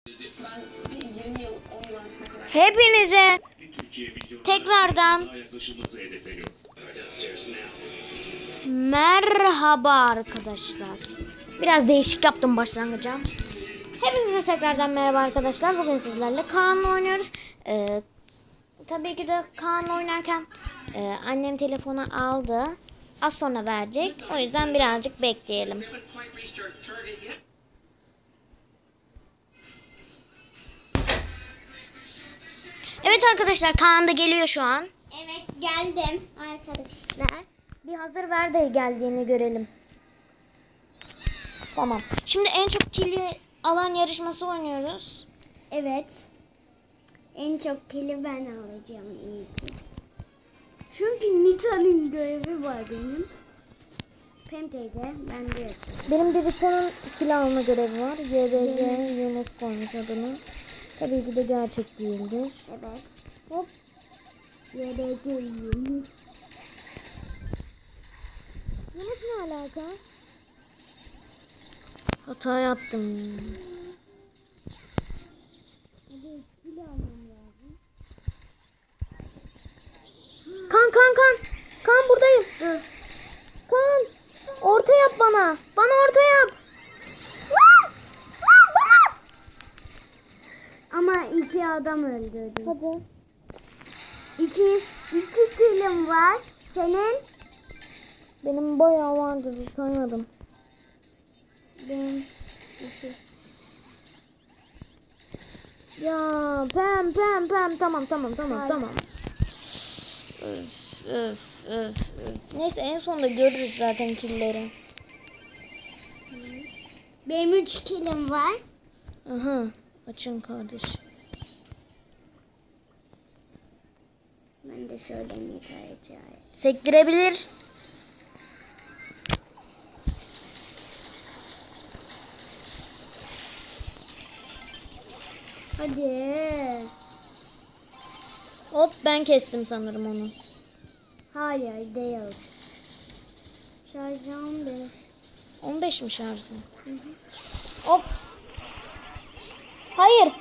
Hepinize tekrardan merhaba arkadaşlar. Biraz değişik yaptım başlangıca. Hepinize tekrardan merhaba arkadaşlar. Bugün sizlerle Kaan'la oynuyoruz. Tabii ki de Kaan'la oynarken annem telefonu aldı. Az sonra verecek. O yüzden birazcık bekleyelim. Evet arkadaşlar, Kaan da geliyor şu an. Evet, geldim arkadaşlar. Bir hazır ver de geldiğini görelim. Tamam. Şimdi en çok kili alan yarışması oynuyoruz. Evet. En çok kili ben alacağım iyi ki. Çünkü Nita'nın görevi var benim. Pem teyze bende yok. Benim de Vito'nun kili alma görevi var. YBC Yunus koymuş adını. Tabii ki de gerçek değildir. Evet. Hop. YBC Yunus. Yunus ne alaka? Hata yaptım. Hadi kili almam lazım. Kan. Kan buradayım. Kan. Orta yap bana. Bana orta yap. Bana. Ama iki adam öldürdüm. Hadi. İki kilim var. Senin? Benim bayağı vardı, saymadım. Benim iki. Ya pem. Tamam. Öf. Neyse en sonunda görürüz zaten killeri. Benim 3 kilim var. Aha. Açın kardeş. Ben de şöyle Nita'ya çağırayım. Sektirebilir. Hadi. Hop, ben kestim sanırım onu. Hayır değil. Şarjım 15. 15 mi şarjı? Hop. Hayır.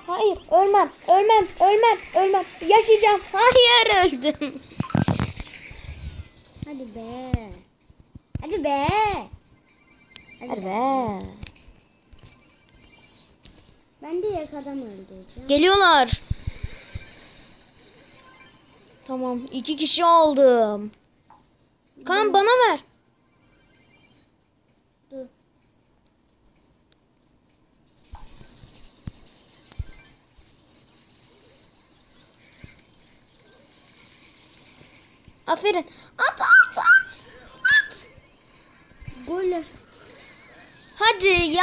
Ölmem. Yaşayacağım. Hayır, öldüm. Hadi be. Hadi be. Hadi be. Ben de yakadan öldüreceğim. Geliyorlar. Tamam, 2 kişi aldım. Kan bana ver. Dur. Aferin. At. Gol. Hadi ya.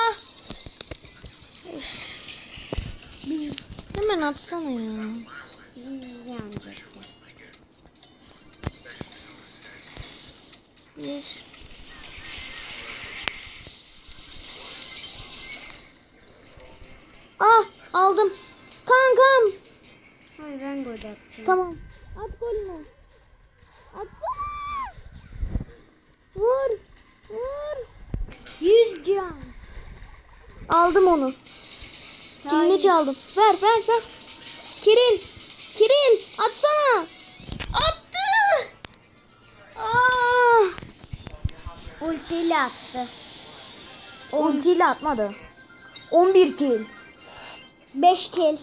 Hemen atsana ya. Yanacak. Aldım. Kankam. Hayır ben gol atacağım. Tamam. At golünü. Atsana. Vur. 100 can. Aldım onu. Kilini çaldım. Ver. Kiril. Atsana. Attı. Ultiyle attı. Ultiyle atmadı. 11 kill. 5 kill.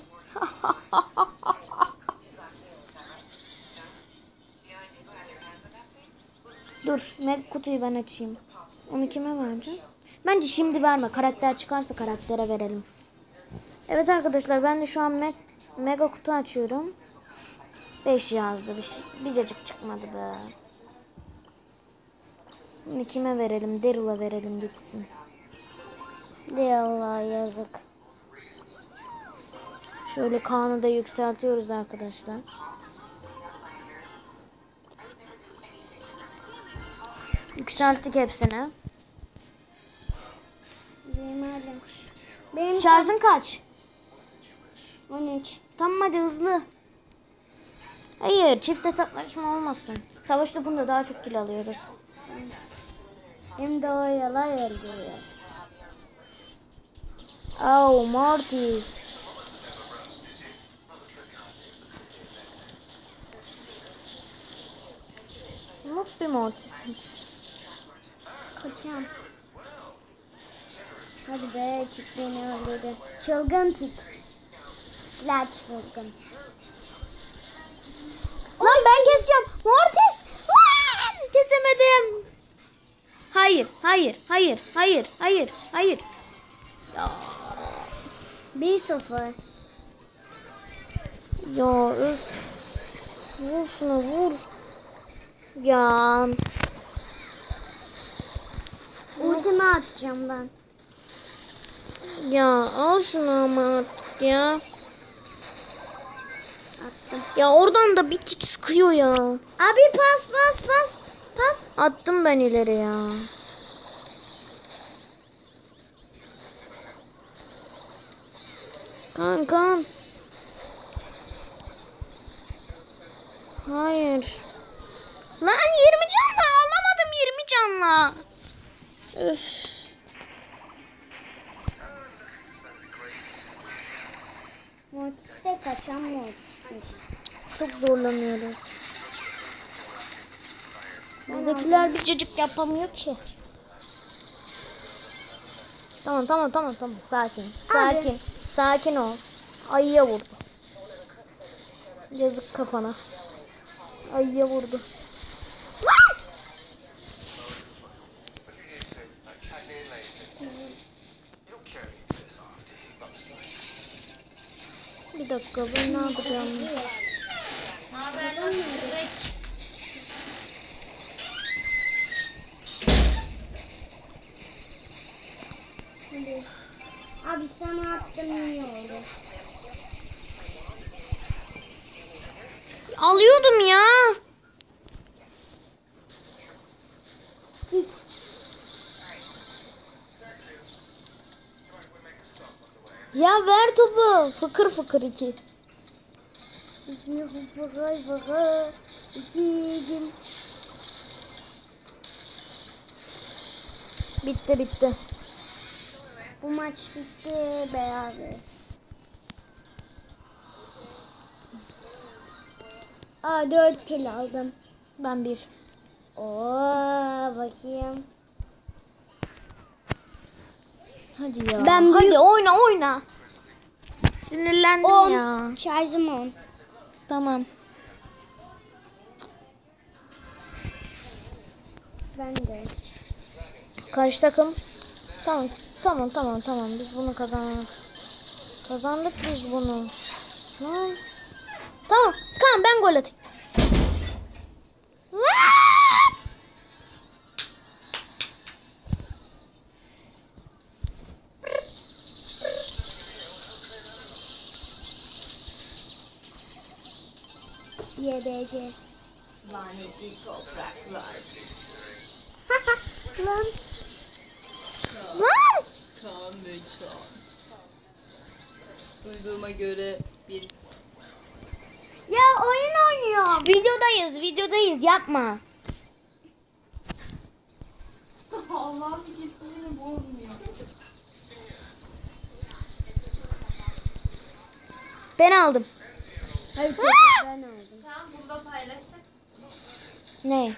Dur, meg kutuyu ben açayım. Onu kime vereceğim? Bence şimdi verme. Karakter çıkarsa karaktere verelim. Evet arkadaşlar, ben de şu an mega kutu açıyorum. 5 yazdı. Bir cacık çıkmadı be. Bunu kime verelim? Daryl'a verelim gitsin. Allah yazık. Şöyle Kaan'ı da yükseltiyoruz arkadaşlar. Yükselttik hepsini. Benim Şarjın kaç? 13. Tamam hadi hızlı. Hayır, çift hesaplaşma olmasın. Savaş topunda daha çok kill alıyoruz. Hem de o yalan öldürüyor. Oh Mortis. Not bir Mortis'miş. Kaçam. Hadi be, tik beni öldürdü. Çılgın tik. Tikler çılgın. Lan ben keseceğim. Mortis. Lan! Kesemedim. Hayır, hayır, hayır, hayır, hayır, hayır. 1-0. Ya üf. Vur şunu vur. Ya. Ultimi atacağım ben. Ya al şunu ama artık ya. Attım. Ya oradan da bir tik sıkıyor ya. Abi pas. Pas. Attım ben ileri ya. Kan. Hayır. Lan 20 canla alamadım 20 canla. Üf. Mortis'te kaçan Mortis. Çok zorlanıyoruz. Buradakiler bir cacık yapamıyor ki. Tamam. Sakin ol. Ayıya vurdu. Yazık kafana. Ayıya vurdu. Bir dakika ben ne yapacağım? Abi sana attım, iyi oldu. Alıyordum ya. Tik. Ya ver topu. Fıkır 2. İsmi fıkır. İkicim. Bitti. Bu maç bitti beraber. Aa, 4 kill aldım. Ben 1. Oo, bakayım. Hadi ya. Ben Hadi büyük- oyna. Sinirlendim 10. ya. Şarjım 10. Tamam. Ben de. Karşı takım. Tamam. Biz bunu kazandık. Kazandık biz bunu. Lan. Tamam ben gol atayım. YBC. Lanetli topraklar. Lan. Kan ve can. Duyduğuma göre bir Ya oyun oynuyor. Videodayız yapma. Allah'ın ciddiliğini bozmuyor. Ben aldım. Hayır, topu ben aldım. Sen burada paylaşacak Ne?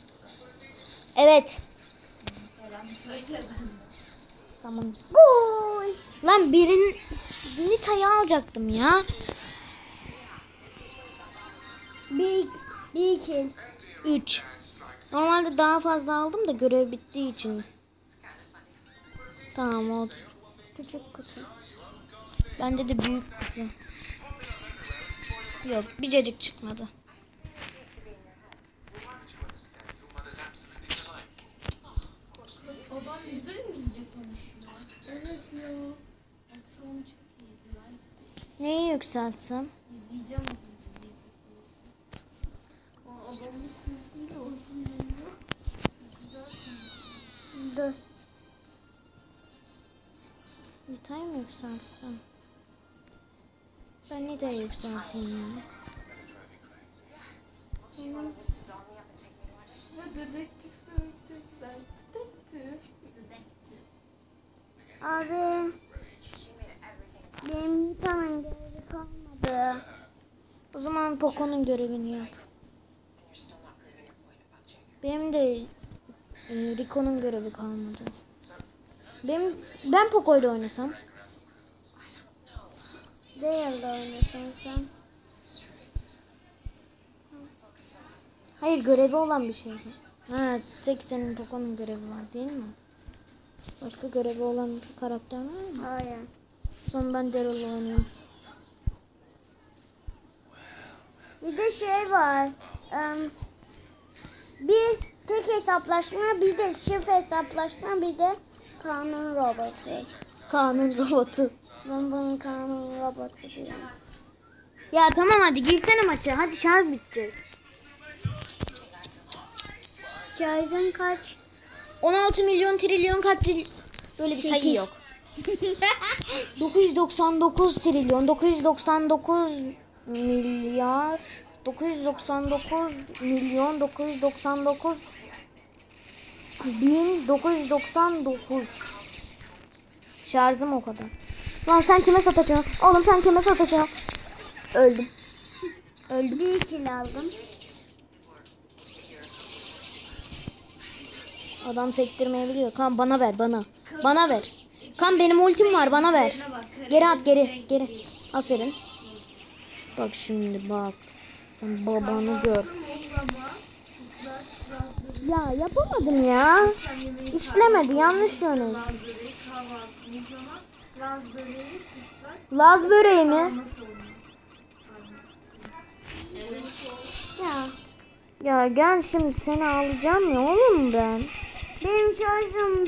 Evet. selam söyle ben. Tamam. Gol. Lan Nita'yı alacaktım ya. Bir kill. 3. Normalde daha fazla aldım da görev bittiği için. Tamam oldu. Küçük kutu. Bende de büyük kutu. Yok bir cacık çıkmadı. Adam güzel İngilizce konuşuyor. Evet ya. Aksiyonu çok iyiydi lan. Neyi yükseltsem? İzleyeceğim o İngilizce. O adamın sesiyle oynanıyor. Güzel konuşuyor. Dur. Nita'yı mı yükseltsem? Ben Nita'yı yükselteyim ya. Ne dedektif dövecekler. Dedektif. Abi. kalmadı. O zaman Poco'nun görevini yap. Benim de Rico'nun görevi kalmadı. Ben Poco ile oynasam. Değerli oynasan sen. Hayır, görevi olan bir şey. Ha, tek senin Poco'nun görevi var değil mi? Başka görevi olan karakter var mı? Hayır. Son ben Daryl'la oynuyorum. Bir de şey var. Bir tek hesaplaşma, bir de çift hesaplaşma, bir de kanun robotu. Kaan'ın robotu. Ben bunun kanun robotu diyorum. Ya tamam, hadi girsene maça. Hadi şarj bitecek. Şarjın kaç? 16 milyon trilyon kaç böyle bir sayı 8. yok. 999 trilyon, 999 milyar, 999 milyon, 999 bin, 999. Şarjım o kadar. Lan sen kime satacaksın? Oğlum sen kime satacaksın? Öldüm. Öldüm. Bir kill aldım. Adam sektirmeyebiliyor. Kan bana ver, bana. Bana ver. Kan benim ultim var, bana ver. Geri at, geri. Aferin. Bak şimdi bak. Sen babanı gör. Ya yapamadım ya. İşlemedi, yanlış yöne. Laz böreği mi? Ya. Ya gel şimdi seni alacağım ya oğlum ben. Benim şarjım 5.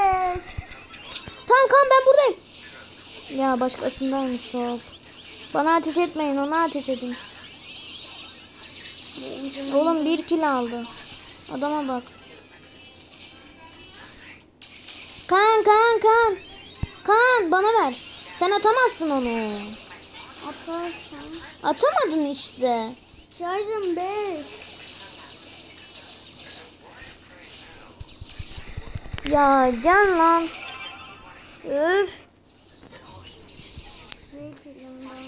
Tamam kan, ben buradayım. Ya başkasındaymış top. Bana ateş etmeyin, ona ateş edin. Oğlum 1 kill aldı. Adama bak. Kan bana ver. Sen atamazsın onu. Atarsan. Atamadın işte. Şarjım 5. Ya gel lan. Üf. Bir killim var.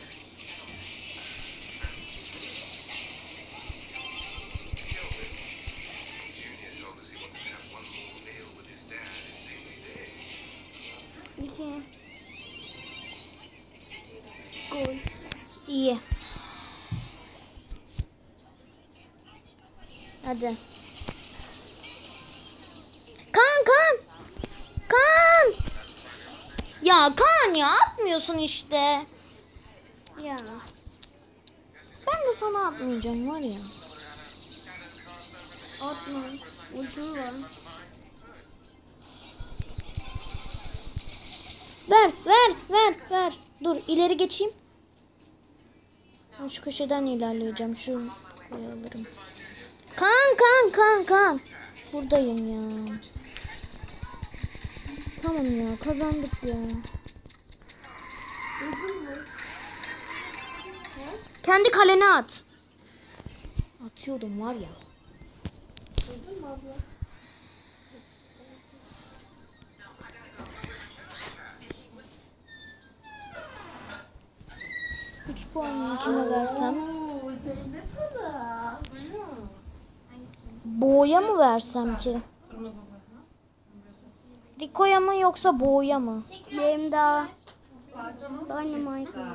Junior told us he wanted to have one more meal with his dad. It seems he did. 2. Gol. İyi. Hadi. Kan. Ya Kan ya, atmıyorsun işte. Ya. Ben de sana atmayacağım var ya. Atma. Ucu var. Ver. Dur ileri geçeyim. Şu köşeden ilerleyeceğim. Şu alırım. Kan. Buradayım ya. Tamam ya, kazandık ya. Kendi kalene at. Atıyordum var ya. Duydun mu abla? 3 puanını kime versem? Oo, senin ne para? Boğa'ya mı versem ki? Rico'ya mı yoksa Boğa'ya mı? Benim daha Dynamite var.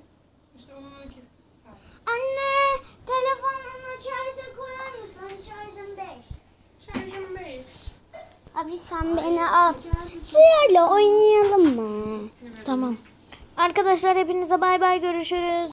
Anne, telefonunu şarja koyar mısın? Şarjım 5. Şarjım 5. Abi sen beni at. Suyayla oynayalım mı? Tamam. Arkadaşlar hepinize bay bay, görüşürüz.